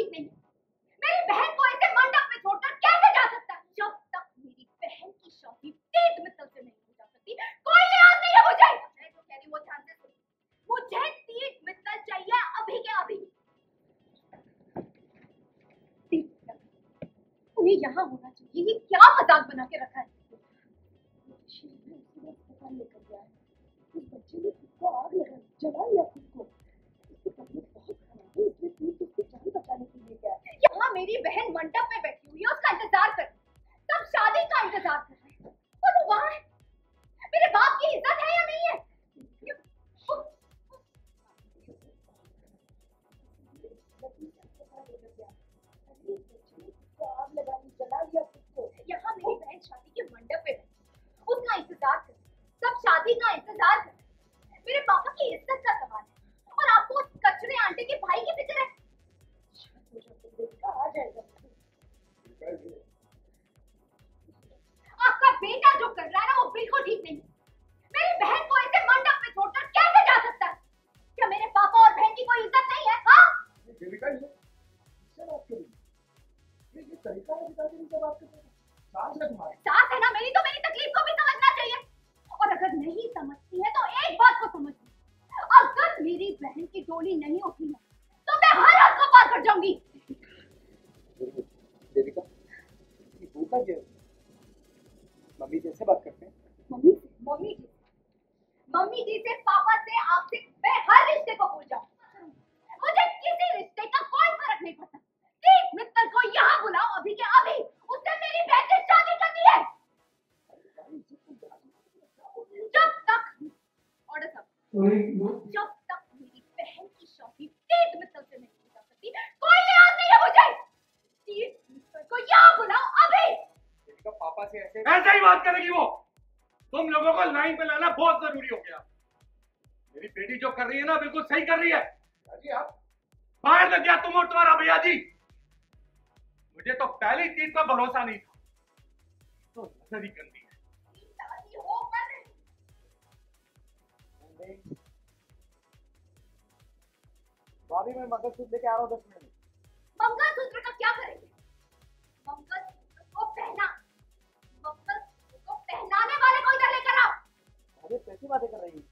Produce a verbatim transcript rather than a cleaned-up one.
ठीक नहीं। मेरी बहन को ऐसे मंडप में छोड़कर कैसे जा सकता है? जब तक मेरी बहन की शादी तीत मित्तल से नहीं हो जा सकती, कोई लिहाज नहीं है मुझे। मैं जो कह रही हूँ वो ध्यान से सुन। मुझे तीत मित्तल चाहिए अभी के अभी। तीत मित्तल उन्हें यहाँ होना चाहिए। ये क्या मजाक बना के रखा है? लेकर गया है। उस बच्चे ने खुद को आग लगा जला लिया खुद को। उसकी तबीयत बहुत खराब है, इसलिए तीत उसकी जान बचाने के लिए गया है। यहाँ मेरी बहन मंडप में बैठी हुई है, उसका इंतजार कर, तब शादी का इंतजार कर रहे हैं, और वो वहाँ है। मेरे बाप की इज्जत है या नहीं है? आग लगा ली, जला लिया खुद को। यहाँ मेरी बहन शादी के मंडप में बैठी, उसका इंतजार कर, सब शादी का इंतजार कर। मेरे पापा की इज्जत का सवाल है और आपको उस कचरे आंटे के भाई की फिक्र है। आ जाएगा। आपका बेटा जो कर रहा है ना वो बिल्कुल ठीक नहीं। मेरी बहन को ऐसे मंडप में छोड़कर कैसे जा सकता है? क्या मेरे पापा और बहन की कोई इज्जत नहीं है? हाँ? ये तरीका है, इससे बात करें। ये ये तरीका है पिताजी इनसे बात करने का। सास है तुम्हारी। सास है ना मेरी, तो मेरी तकलीफ को भी समझना चाहिए। और अगर नहीं समझती है तो एक बात को समझ लो, अगर मेरी बहन की डोली नहीं उठी ना तो मैं हर हाथ को पार कर जाऊंगी। देविका, ये होता क्या है? मम्मी जैसे बात करते हैं। मम्मी से मम्मी जी मम्मी जी से पापा से आपसे मैं हर रिश्ते को भूल जाऊं। मुझे किसी रिश्ते का कोई फर्क नहीं पड़ता। तीत मित्तल को यहाँ बुलाओ अभी के अभी, उससे मेरी बहन से शादी करनी है। जब तक ऑर्डर सब जब तक मेरी बहन की शादी तीत मित्तल से नहीं हो जा सकती, कोई लिहाज नहीं है मुझे। तीत मित्तल को यहाँ बुलाओ अभी। देविका, पापा से ऐसे ऐसे ही बात करेगी वो। तुम लोगों को लाइन पे लाना बहुत जरूरी हो गया। मेरी बेटी जो कर रही है ना बिल्कुल सही कर रही है। जी आप बाहर लग गया तुम और तुम्हारा भैया जी। मुझे तो पहली चीज पर भरोसा नहीं था, तो नजर ही गंदी है। भाभी मैं मंगलसूत्र लेके आ रहा हूँ दस मिनट में। मंगलसूत्र का क्या करेंगे? मंगलसूत्र को पहना मंगलसूत्र को पहनाने वाले को इधर लेकर आओ। अरे कैसी बातें कर रही है?